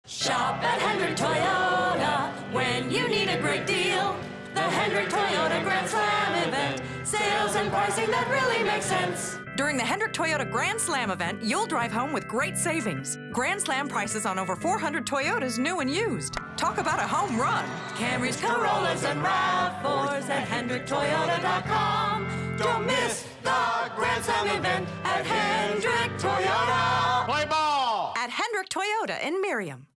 Shop at Hendrick Toyota when you need a great deal. The Hendrick Toyota Grand Slam event. Sales and pricing that really makes sense. During the Hendrick Toyota Grand Slam event, you'll drive home with great savings. Grand Slam prices on over 400 Toyotas, new and used. Talk about a home run. Camrys, Corollas, and RAV4s at HendrickToyota.com. Don't miss the Grand Slam event at Hendrick Toyota. Play ball! At Hendrick Toyota in Miriam.